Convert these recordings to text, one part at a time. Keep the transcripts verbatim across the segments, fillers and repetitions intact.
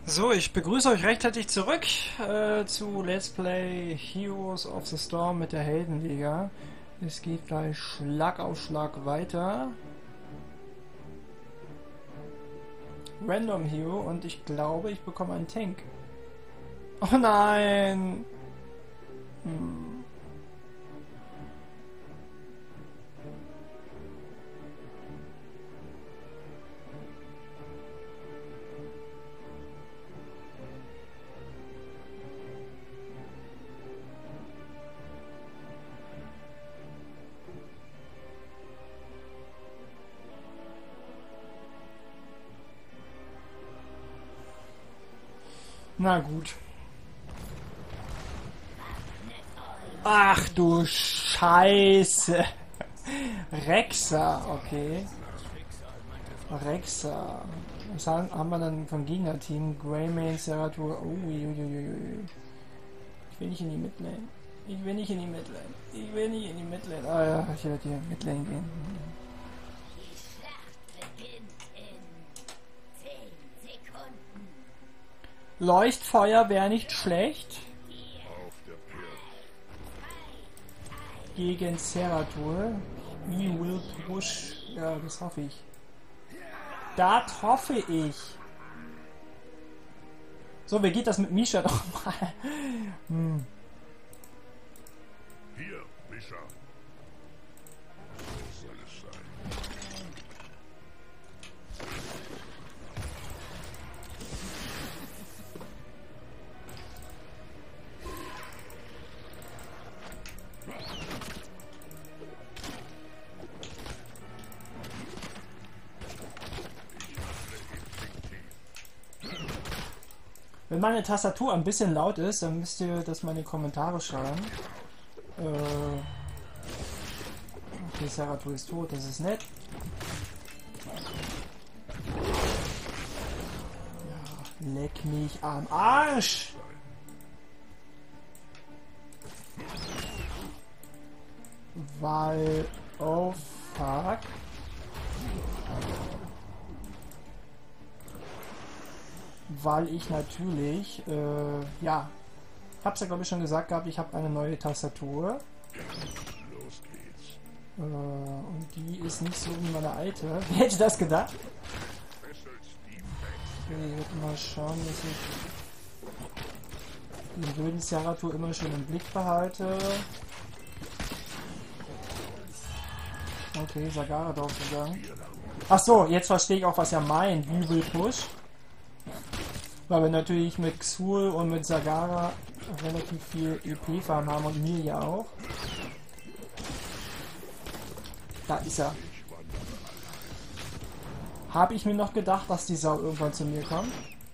So, ich begrüße euch rechtzeitig zurück äh, zu Let's Play Heroes of the Storm mit der Heldenliga. Es geht gleich Schlag auf Schlag weiter. Random Hero und ich glaube, ich bekomme einen Tank. Oh nein! Hm. Na gut. Ach du Scheiße. Rexa, okay. Rexa. Was haben, haben wir dann vom Gegnerteam? Greymane, Seratur. Uiuiuiui. Ich will nicht in die Midlane. Ich will nicht in die Midlane. Ich will nicht in die Midlane. Ah ja, ich werde hier Midlane gehen. Leuchtfeuer wäre nicht schlecht. Gegen Seratur. We will push. Ja, das hoffe ich. Das hoffe ich. So, wie geht das mit Misha doch mal? Hm. Hier, Misha. So soll es sein. Wenn meine Tastatur ein bisschen laut ist, dann müsst ihr das mal in die Kommentare schreiben. Äh okay, Seratur ist tot, das ist nett. Ja, leck mich am Arsch! Weil... Oh fuck. Weil ich natürlich, äh, ja, hab's ja glaube ich schon gesagt gehabt, ich habe eine neue Tastatur. Los geht's. Äh, und die ist nicht so wie meine alte. Wer hätte das gedacht? Okay, ich werde mal schauen, dass ich den blöden Seratur immer schön im Blick behalte. Okay, Sagara drauf gegangen. Ach so, jetzt verstehe ich auch, was er meint. Wie will Push? Weil wir natürlich mit Xul und mit Sagara relativ viel E P-Farm haben und mir ja auch. Da ist er. Habe ich mir noch gedacht, dass die Sau irgendwann zu mir kommt?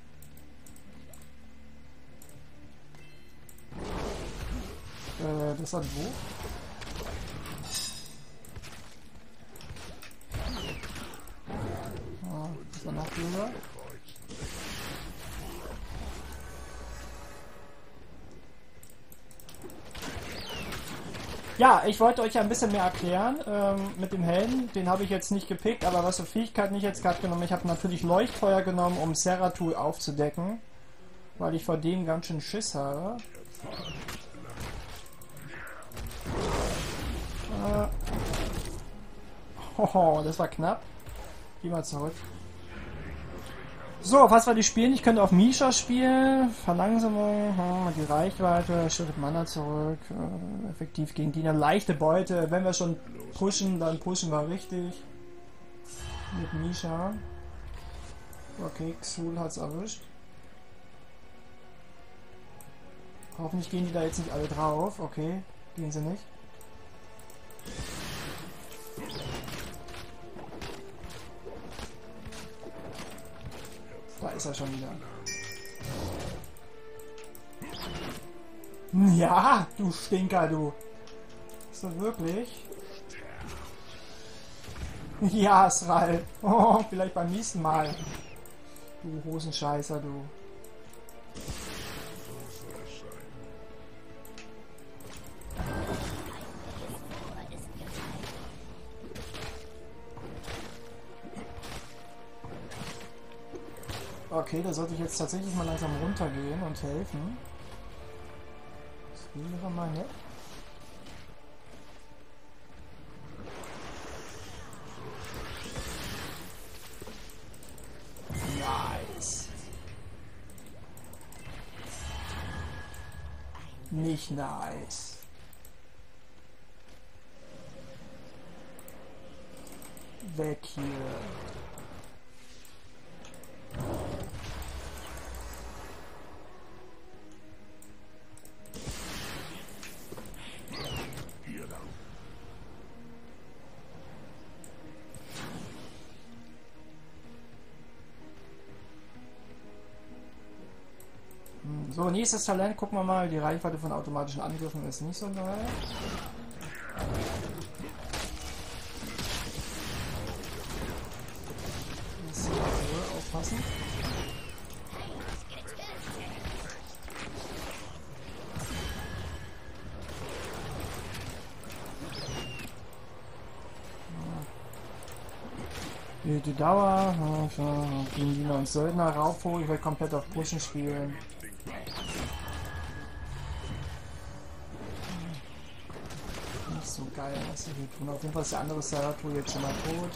Äh, das hat wo? Ah, ist da noch drüber? Ja, ich wollte euch ja ein bisschen mehr erklären ähm, mit dem Helden. Den habe ich jetzt nicht gepickt, aber was für Fähigkeiten ich jetzt gerade genommen. Ich habe natürlich Leuchtfeuer genommen, um Seratul aufzudecken, weil ich vor dem ganz schön Schiss habe. Äh. Oh, das war knapp. Geh mal zurück. So, was wir die spielen? Ich könnte auf Misha spielen. Verlangsamung, hm, die Reichweite, schüttet Mana zurück. Äh, effektiv gegen Gegner. Leichte Beute. Wenn wir schon pushen, dann pushen wir richtig. Mit Misha. Okay, Xul hat's erwischt. Hoffentlich gehen die da jetzt nicht alle drauf. Okay, gehen sie nicht. Da ist er schon wieder. Ja, du Stinker, du. Ist das wirklich? Ja, Sral. Oh, vielleicht beim nächsten Mal. Du Hosenscheißer, du. So soll es sein. Okay, da sollte ich jetzt tatsächlich mal langsam runtergehen und helfen. Das wäre mal nett. Nice. Nicht nice. Weg hier. Hier lang. So, nächstes Talent, gucken wir mal. Die Reichweite von automatischen Angriffen ist nicht so geil. Muss hier wohl aufpassen. Die, die Dauer, gegen die wir uns Söldner raufholen, ich werde komplett auf Pushen spielen. Nicht so geil, was sie hier tun. Auf jeden Fall ist der andere Seratul jetzt schon mal tot.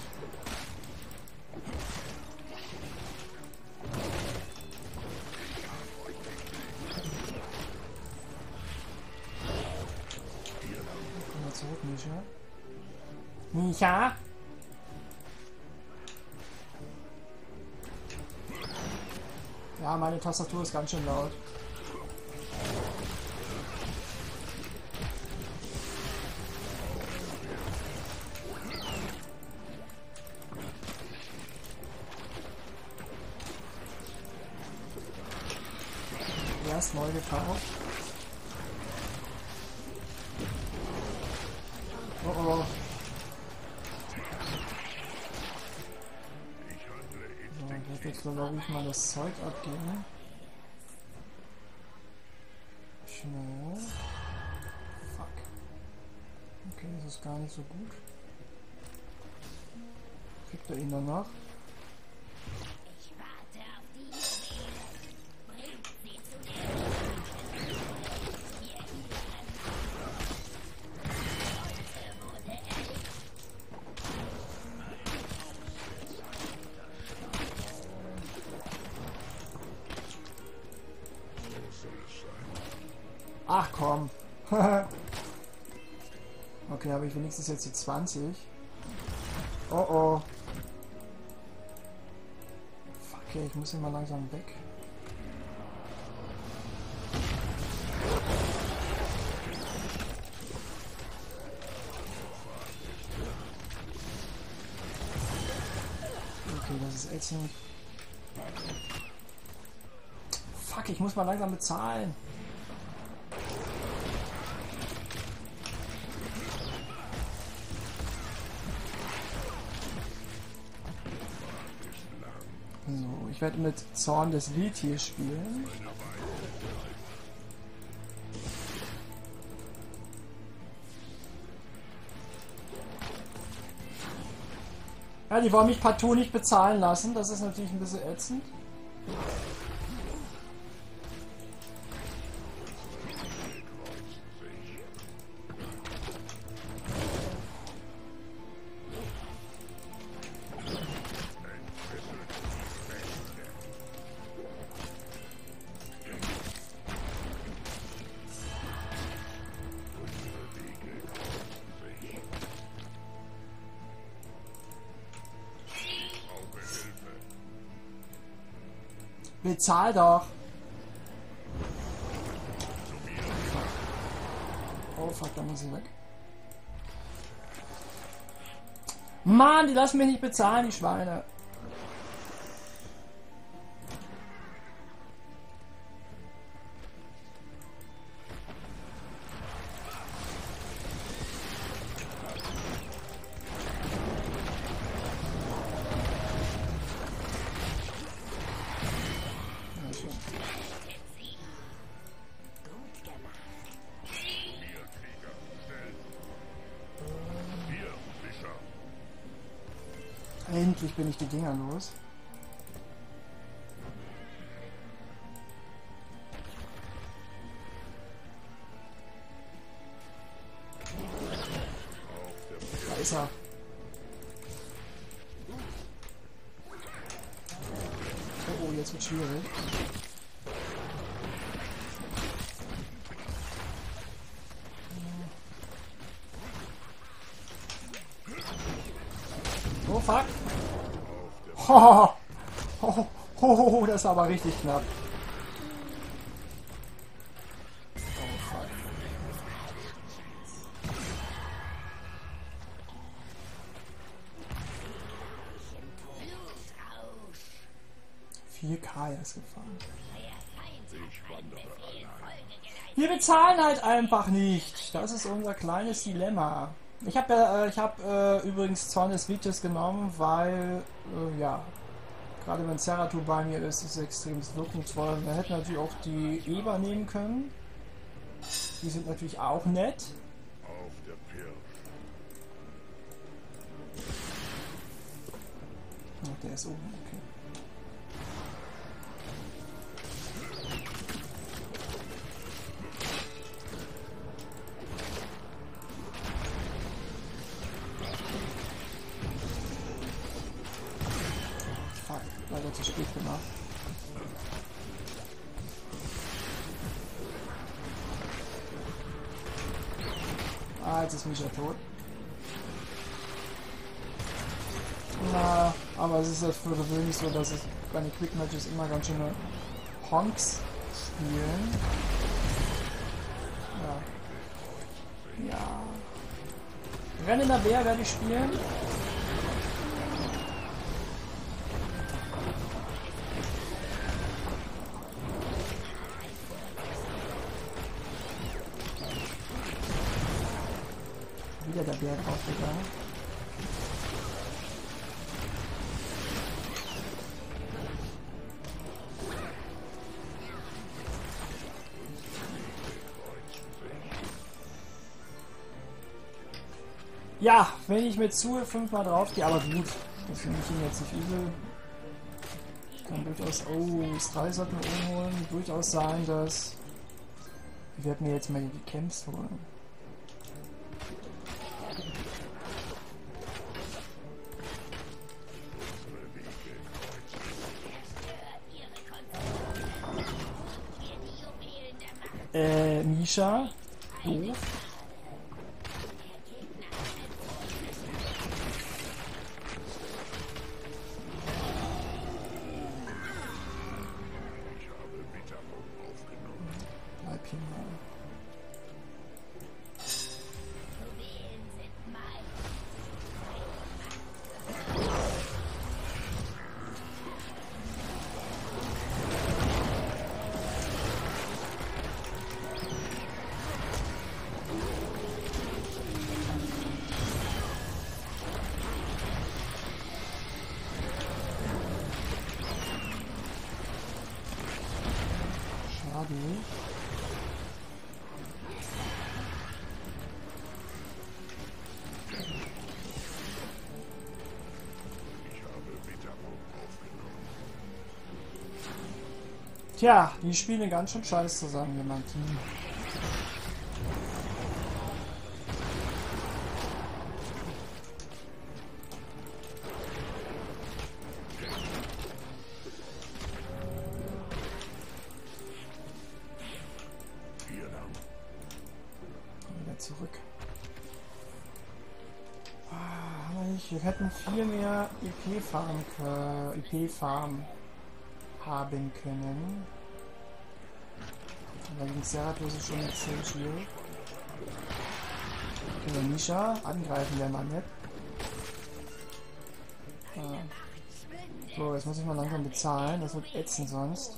Komm mal zurück, Misha. Micha? Ja, meine Tastatur ist ganz schön laut. Erst neu gekauft. Oh oh. So, ich werde jetzt glaube ich mal das Zeug abgeben. Schnell. Fuck. Okay, das ist gar nicht so gut. Kriegt er ihn danach? Ach komm. Okay, habe ich wenigstens jetzt die zwanzig. Oh oh. Fuck, okay, ich muss hier mal langsam weg. Okay, das ist ätzend. Fuck, ich muss mal langsam bezahlen. So, ich werde mit Zorn des Lied hier spielen. Ja, die wollen mich partout nicht bezahlen lassen. Das ist natürlich ein bisschen ätzend. Bezahl doch! Oh fuck, dann ist sie weg. Mann, die lassen mich nicht bezahlen, die Schweine. Endlich bin ich die Dinger los. ist er. Oh, oh, jetzt wird schwierig. Oh, fuck. Ho, ho, ho, ho, das war aber richtig knapp. Oh, fuck. vier K ist gefahren. Wir bezahlen halt einfach nicht. Das ist unser kleines Dilemma. Ich habe äh, ich habe äh, übrigens Zornes Videos genommen, weil äh, ja, gerade wenn Zeratul bei mir ist, ist es extrem wirkungsvoll. Wir hätten natürlich auch die Eber nehmen können. Die sind natürlich auch nett. Auf der Pirsch. Oh, der ist oben, okay. Leider zu spät gemacht. Ah, jetzt ist Misha tot. Na, aber es ist ja für gewöhnlich so, dass es bei den Quick Matches immer ganz schöne Honks spielen. Ja. Ja. Brennender Bär werde ich spielen. Wieder der Bär draufgegangen. Ja, wenn ich mit Zue fünfmal drauf gehe, aber gut, das finde ich ihn jetzt nicht übel. Kann durchaus, oh, das drei sollten wir umholen, durchaus sein, dass ich werde mir jetzt mal die Camps holen. Äh, Misha. Doof. Bleib hier mal. Schade. Tja, die spielen ganz schön scheiß zusammen, hier mein Team. Wieder zurück. Ah, haben wir nicht. Wir hätten viel mehr E P-Farm E P-Farm haben können. Aber gegen Zeratul ist es schon extrem schwierig. Okay, Misha, angreifen wäre mal nett. Ah. So, jetzt muss ich mal langsam bezahlen, das wird ätzend sonst.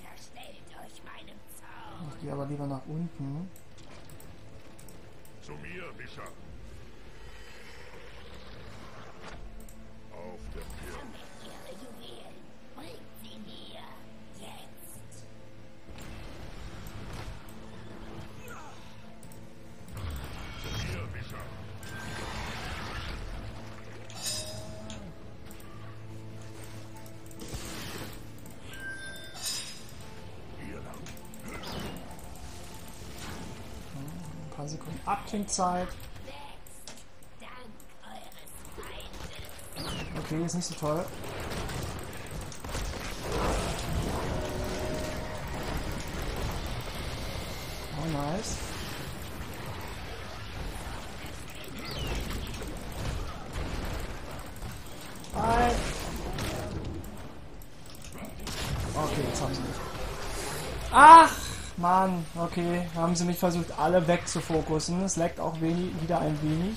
Ich gehe aber lieber nach unten. Zu mir, Misha. Auf der Pirsch. Ein paar Sekunden Abklingzeit. okay, ist nicht so toll. Oh, nice. Hi. Okay, jetzt haben sie mich. Ach, Mann. Okay, haben sie mich versucht, alle wegzufokussen. Es leckt auch wenig, wieder ein wenig.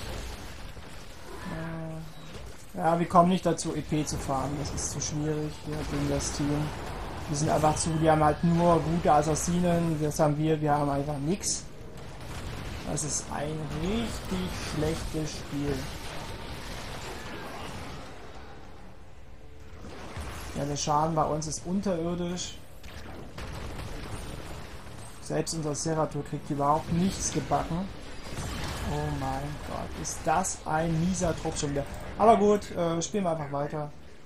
Äh, ja, wir kommen nicht dazu, E P zu fahren. Das ist zu schwierig hier gegen das Team. Die sind einfach zu, die haben halt nur gute Assassinen. Das haben wir, wir haben einfach nichts. Das ist ein richtig schlechtes Spiel. Ja, der Schaden bei uns ist unterirdisch. Selbst unser Serator kriegt überhaupt nichts gebacken. Oh mein Gott, ist das ein mieser Trupp schon wieder. Aber gut, äh, spielen wir einfach weiter.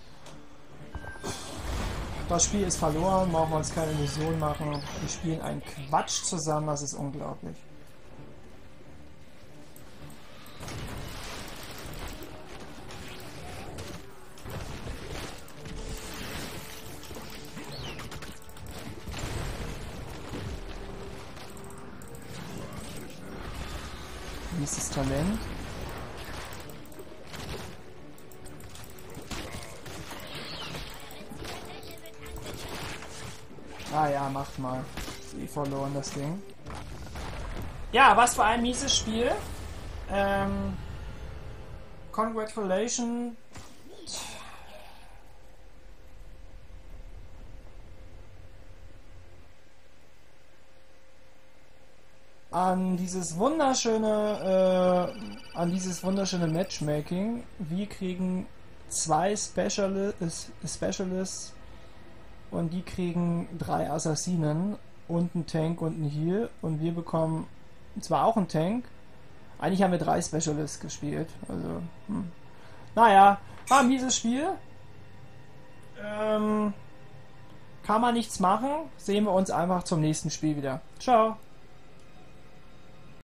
Das Spiel ist verloren, brauchen wir uns keine Illusion machen. Wir spielen einen Quatsch zusammen, das ist unglaublich. Nächstes Talent. Ah ja, macht mal. Ist eh verloren, das Ding. Ja, was für ein mieses Spiel. Ähm, Congratulations. An dieses wunderschöne, äh, an dieses wunderschöne Matchmaking. Wir kriegen zwei Speciali Specialists und die kriegen drei Assassinen und einen Tank und einen Heal und wir bekommen zwar auch einen Tank. Eigentlich haben wir drei Specialists gespielt. Also, hm. Naja, war ein mieses Spiel. Ähm, kann man nichts machen. Sehen wir uns einfach zum nächsten Spiel wieder. Ciao.